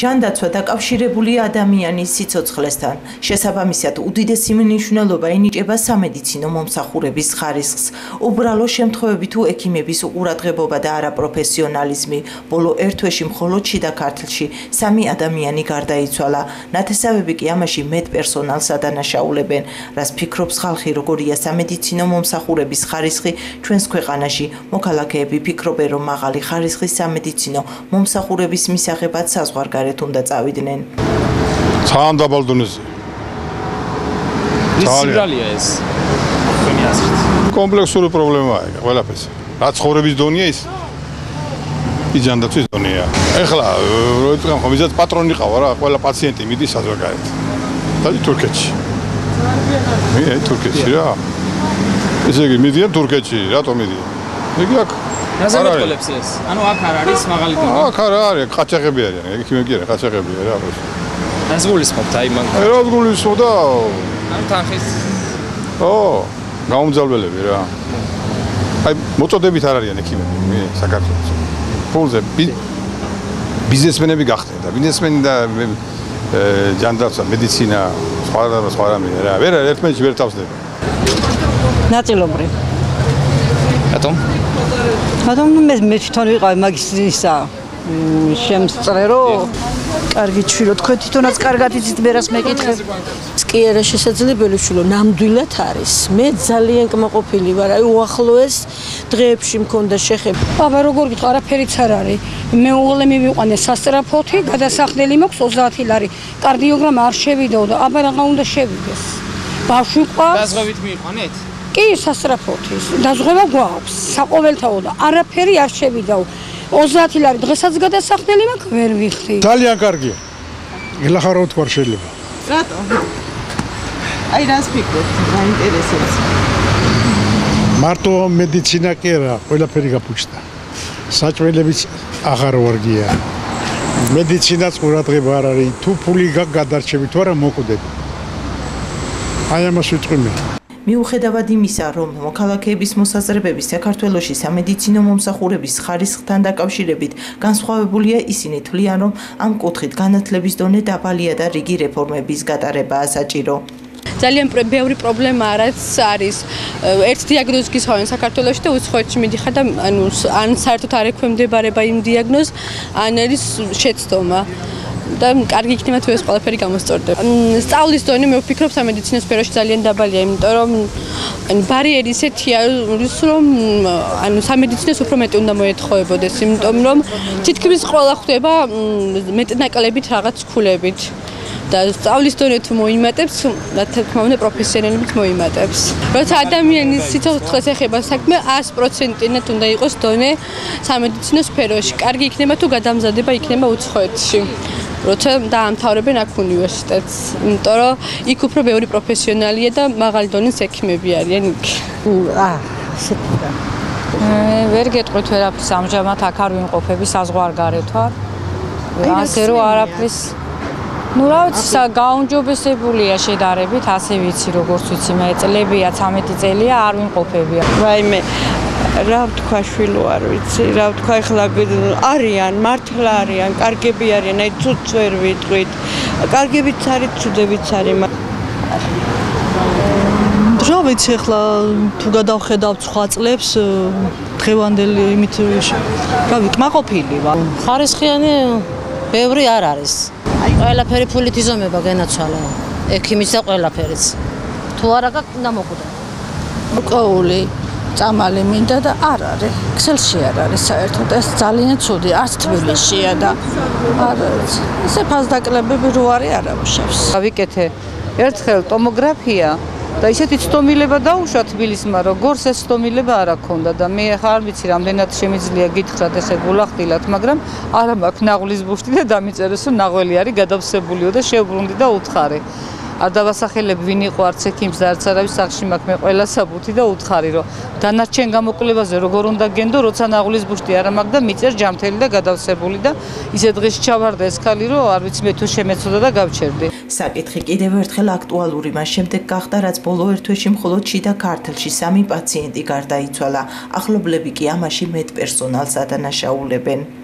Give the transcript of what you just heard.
ჯანდაცვა დაკავშირებულია ადამიანის სიცოცხლესთან. შესაბამისად, უდიდესი მნიშვნელობა ენიჭება სამედიცინო მომსახურების ხარისხს. უბრალო შემთხვევები თუ ექიმების უყურადღებობა და არაპროფესიონალიზმი. ბოლო ერთ თვეში მხოლოდ შიდა ქართლში 3 ადამიანი გარდაიცვალა. ნათესავები კი ამაში მეტ პერსონალს ადანაშაულებენ. რას ფიქრობს ხალხი, როგორია სამედიცინო მომსახურების ხარისხი ჩვენს ქვეყანაში? მოქალაქეები ფიქრობენ, რომ მაღალი ხარისხის სამედიცინო მომსახურების მისაღებად საზღვარგარეთ უნდა წავიდნენ. ძალიან დაბალ დონეზე. სიბრალია ეს. კომპლექსური პრობლემაა ყველაფერს. რაც ცხოვრების დონეა ის ჯანდაცვის დონეა. ეხლა როიტყან ხომ იზაც პატრონი ყავა რა, ყველა პაციენტი მიდის საზღვარგარეთ. დადი თურქეთში. მე თურქეთში რა. ესე იგი მიდიან თურქეთში, რატომ მიდიან? იგი აქ რაზე მეტყოლებს ეს? ანუ აქ არ არის მაღალი დონე. აქ არ არის, ყაჩაღები არიან, ექიმები კი არა, ყაჩაღებია რა. რას გულისხმობთ აი მან? რა გულისხმობ და ანუ თანხის გაუმძალველები რა. აი მოწოდებით არ არიან ექიმები მე საქართველოს. ფულზე ბიზნესმენები გახდნენ და ბიზნესმენი და ჯანდაცვა, მედიცინა, სხვა რამე რა. ვერ ერთმანეთში ვერ თავსდება. ნაწილობრივ. რატომ? რატომ მე თვითონ ვიყავი მაგისტრისა შემსწრერო კარგი ჩვილო თქვენ თვითონაც კარგად იცით მე რას მეკითხეთ კი არა შესაძლებელი შულო ნამდვილად არის მე ძალიან კმაყოფილი ვარ აი უახლოეს დღეებში მქონდა შეხები აბა როგორ გითხო არაფერიც არ არის მეუღლე მივიყვანე სასტრაფოთი გადასახდელი მაქვს 30 ლარი კარდიოგრამა არ შევიდაო და აბა რაღა უნდა შევიდეს ბავშვი ყავს დაზღვევით მივიყვანეთ კი სასტრაფოთის დაზღვევა გვაქვს საყოველთაო და არაფერი არ შევიდაო 30 ლარი დღესაც გადასახდელი მაქვს ვერ ვიხდი ძალიან კარგია ელახარო თქვა შეიძლება რატო აი რას ფიქრობთ გაინტერესებს მარტო მედიცინა კი არა ყველაფერი გაფუჭდა საჭმელებიც აღარ ვარგია მედიცინაც ყურადღება არ არის თუ ფული გადარჩები თუ არა მოკვდები აი ამას ვიტყვი მე მიუხედავად იმისა, რომ მოქალაქეების მოსაზრებები საქართველოში სამედიცინო მომსახურების ხარისხთან დაკავშირებით განსხვავებულია, ისინი თვლიან, რომ ამ კუთხით განათლების დონე დაბალია და რიგი რეფორმების გატარებაა საჭირო. ძალიან ბევრი პრობლემა არის ერთ დიაგნოზს გისვამენ საქართველოში და უცხოეთში მიდიხარ და ან საერთოდ არ ექვემდებარება იმ დიაგნოზს, ან არის შეცდომა. და კარგი იქნება თუ ეს ყველაფერი გამოსწორდება. სწავლის დონე მე ვფიქრობ სამედიცინო სფეროში ძალიან დაბალია, იმიტომ რომ ბარიერი ისეთია, რომ სამედიცინოს უფრო მეტი უნდა მოეთხოვებოდეს, იმიტომ რომ თითქმის ყველა ხდება მეტნაკლებით რაღაც ქულებით. და სწავლის დონე თუ მოიმატებს, რა თქმა უნდა პროფესიონალებიც მოიმატებს. როცა ადამიანის სიცოცხლეს ეხება საქმე 100%-ად უნდა იყოს დონე სამედიცინო სფეროში. კარგი იქნება თუ გადამზადება იქნება უცხოეთში. როცა დაამთავრებენ აქ უნივერსიტეტს, იმიტომ რომ იქ უფრო ბევრი პროფესიონალია და მაღალი დონის ექიმები არიან იქ. ვერ გეტყვით ვერაფერს ამჟამად აქ არ ვიმყოფები საზღვარგარეთ ვარ. ასე რომ არაფრის ну რა ვიცი გაუნჯობესებულია შედარებით ასე ვიცი როგორც ვიცი მე წლებია 13 წელია არ ვიმყოფები. ვაიმე რა ვთქვა შვილო არ ვიცი რა ვთქვა ეხლა არიან მართლა არიან კარგები არიან აი ცუდს ვერ ვიტყვით კარგებიც არის ცუდებიც არის რა ვიცი ეხლა თუ გადავხედავ სხვა წლებს დღევანდელი იმით რა ვიცი კმაყოფილი ვარ ხარისხიანი ბევრი არ არის ყველაფერი ფულით იზომება განაცვალა ექიმისა ყველაფერიც თუ არა გაქვს უნდა მოკვდა უკაული წამალი მინდა და არ არის ქსელში არ არის საერთოდ ეს ძალიან ცუდი არც თბილისშია და არ არის ესე ფასდაკლებები რო არის არ ამუშავს ვიკეთე ერთხელ ტომოგრაფია და ისეთი ცდომილება დაუშვა თბილისმა როგორც ეს ცდომილება არ აქონდა და მე ხარ არ ვიცი რამდენად შემიძლია გითხრათ ესე გულახდილად მაგრამ არა მაქვს ნაღლის ბუშტი და დამიწერეს რომ ნაღველი არის გადავსებულიო და შევბრუნდი და უთხარი არ დავასახელებ ვინ იყო არც ექიმს და არც არავის სახში მაქვს მე ყველა საბუთი და უთხარი რომ დანარჩენ გამოკვლევაზე როგორ უნდა გენდო როცა ნაღლის ბუშტი არ მაქვს და მიწერ ჯამთელი და გადავსებული და ისე დღეს ჩავარდა ეს ხალი რომ არ ვიცი მე თუ შემეცოდა და გავჩერდი საკითხი კიდევ ერთხელ აქტუალური მას შემდეგ გახდა რაც ბოლო ერთ თვეში მხოლოდ შიდა ქართლში 3 პაციენტი გარდაიცვალა ახლობლები კი ამაში მეტ პერსონალს ადანაშაულებენ